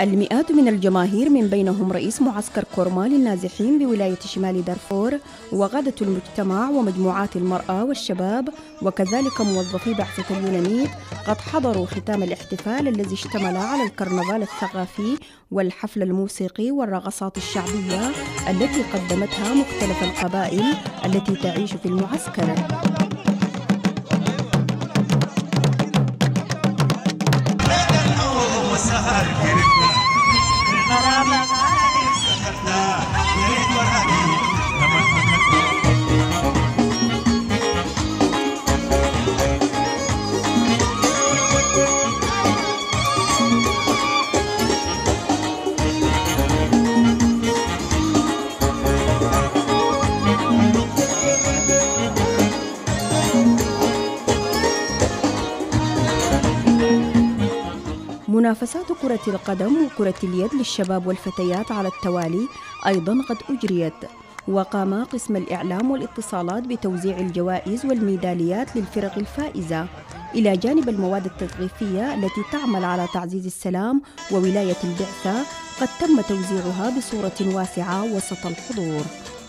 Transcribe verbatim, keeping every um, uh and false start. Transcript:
المئات من الجماهير من بينهم رئيس معسكر كورمال النازحين بولاية شمال دارفور وغادة المجتمع ومجموعات المرأة والشباب وكذلك موظفي بعثة اليونانيت قد حضروا ختام الاحتفال الذي اشتمل على الكرنفال الثقافي والحفل الموسيقي والرقصات الشعبية التي قدمتها مختلف القبائل التي تعيش في المعسكر. منافسات كرة القدم وكرة اليد للشباب والفتيات على التوالي أيضا قد أجريت، وقام قسم الإعلام والاتصالات بتوزيع الجوائز والميداليات للفرق الفائزة إلى جانب المواد التثقيفية التي تعمل على تعزيز السلام وولاية البعثة قد تم توزيعها بصورة واسعة وسط الحضور.